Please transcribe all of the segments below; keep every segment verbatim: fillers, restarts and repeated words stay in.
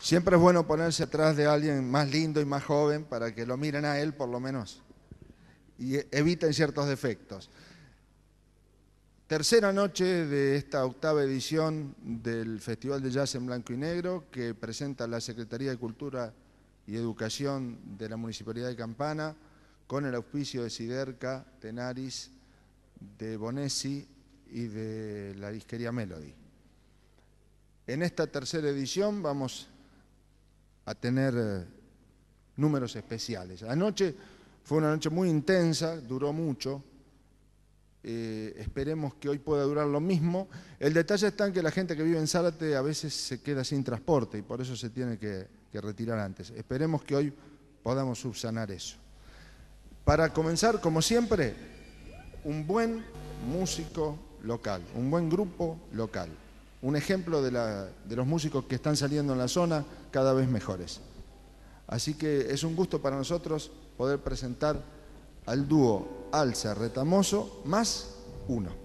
Siempre es bueno ponerse atrás de alguien más lindo y más joven para que lo miren a él por lo menos y eviten ciertos defectos. Tercera noche de esta octava edición del Festival de Jazz en Blanco y Negro que presenta la Secretaría de Cultura y Educación de la Municipalidad de Campana con el auspicio de Siderca, Tenaris, de Bonesi y de la disquería Melody. En esta tercera edición vamos a tener eh, números especiales. Anoche fue una noche muy intensa, duró mucho. Eh, esperemos que hoy pueda durar lo mismo. El detalle está en que la gente que vive en Zárate a veces se queda sin transporte y por eso se tiene que, que retirar antes. Esperemos que hoy podamos subsanar eso. Para comenzar, como siempre, un buen músico local, un buen grupo local. Un ejemplo de, la, de los músicos que están saliendo en la zona cada vez mejores. Así que es un gusto para nosotros poder presentar al dúo Alza Retamoso más uno.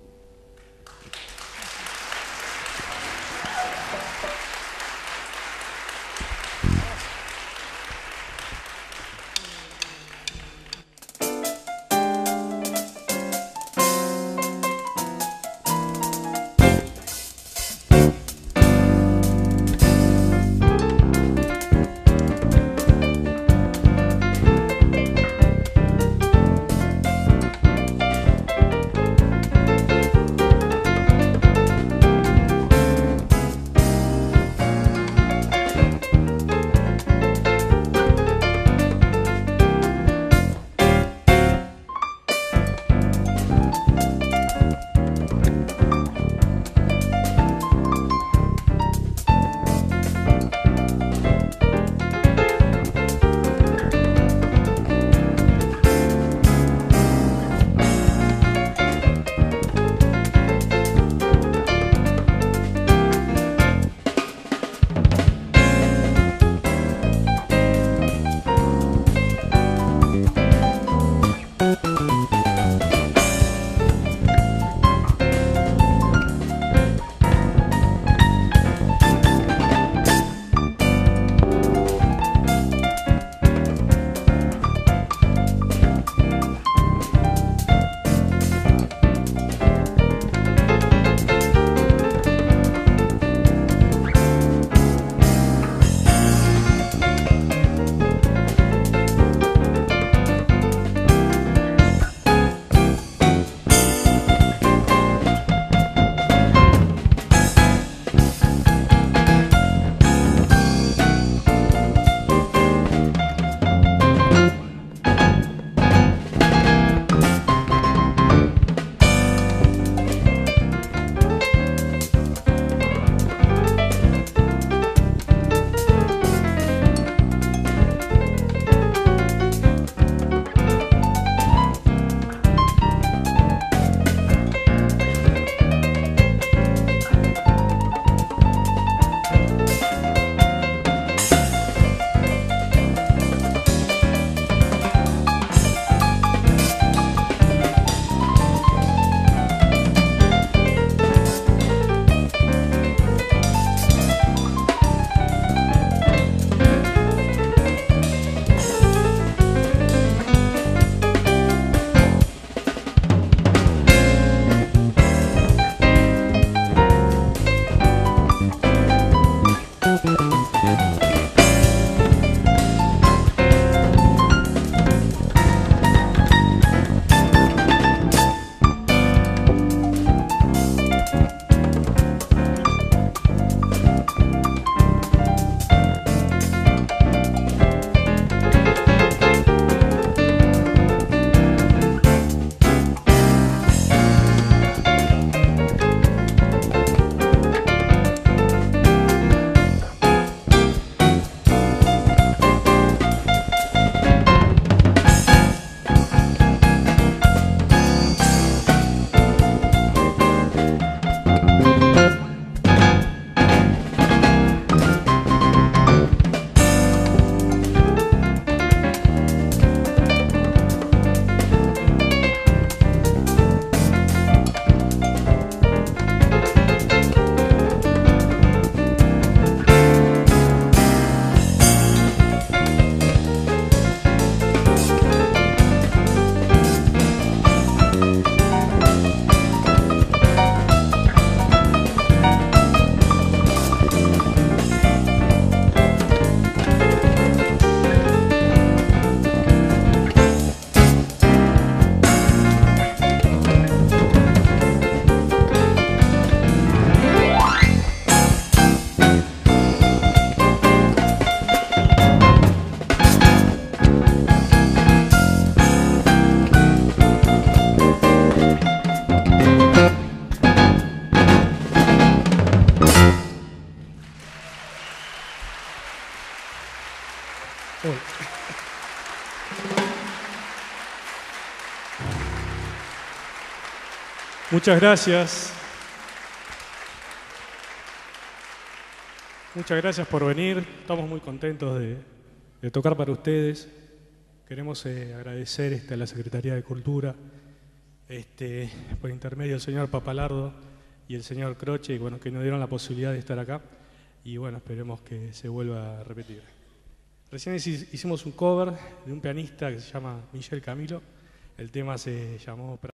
Hola. Muchas gracias. Muchas gracias por venir. Estamos muy contentos de, de tocar para ustedes. Queremos eh, agradecer este, a la Secretaría de Cultura, este, por intermedio del señor Papalardo y el señor Croce, y, bueno, que nos dieron la posibilidad de estar acá. Y bueno, esperemos que se vuelva a repetir. Recién hicimos un cover de un pianista que se llama Michel Camilo. El tema se llamó